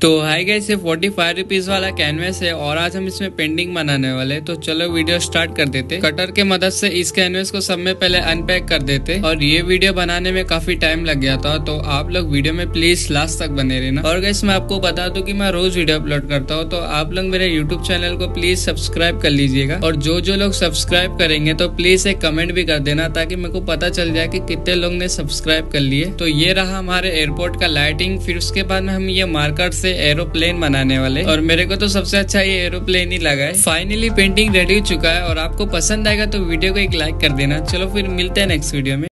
तो hi guys, ये 45 rupees वाला कैनवस है और आज हम इसमें पेंटिंग बनाने वाले हैं। तो चलो वीडियो स्टार्ट कर देते। कटर के मदद से इस कैनवस को सब में पहले अनपैक कर देते और ये वीडियो बनाने में काफी टाइम लग गया था, तो आप लोग वीडियो में प्लीज लास्ट तक बने रहना। और गाइस मैं आपको बता दूं कि मैं रोज वीडियो अपलोड करता हूँ, तो आप लोग मेरे यूट्यूब चैनल को प्लीज सब्सक्राइब कर लीजिएगा। और जो लोग सब्सक्राइब करेंगे तो प्लीज एक कमेंट भी कर देना, ताकि मेरे को पता चल जाए कि कितने लोग ने सब्सक्राइब कर लिए। तो ये रहा हमारे एयरपोर्ट का लाइटिंग। फिर उसके बाद हम ये मार्कर से एरोप्लेन बनाने वाले, और मेरे को तो सबसे अच्छा ये एरोप्लेन ही लगा है। फाइनली पेंटिंग रेडी हो चुका है और आपको पसंद आएगा तो वीडियो को एक लाइक कर देना। चलो फिर मिलते हैं नेक्स्ट वीडियो में।